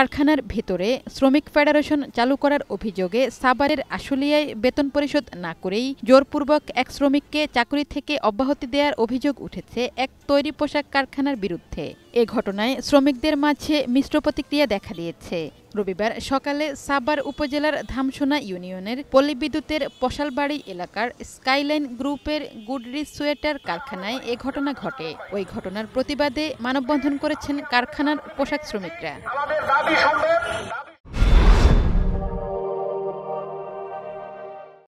কারখানার ভেতরে শ্রমিক ফেডারেশন চালু করার অভিযোগে সাভারের আশুলিয়ায় বেতন পরিশোধ না করেই জোরপূর্বক এক শ্রমিককে চাকরি থেকে অব্যাহতি দেওয়ার অভিযোগ উঠেছে এক তৈরি পোশাক কারখানার বিরুদ্ধে। এ ঘটনায় শ্রমিকদের মাঝে মিশ্র প্রতিক্রিয়া দেখা দিয়েছে। রবিবার সকালে সাভার উপজেলার ধামসোনা ইউনিয়নের পল্লী বিদ্যুতের পশালবাড়ি এলাকার স্কাইলাইন গ্রুপের গুডরিচ সোয়েটার কারখানায় এ ঘটনা ঘটে। ওই ঘটনার প্রতিবাদে মানববন্ধন করেছেন কারখানার পোশাক শ্রমিকরা।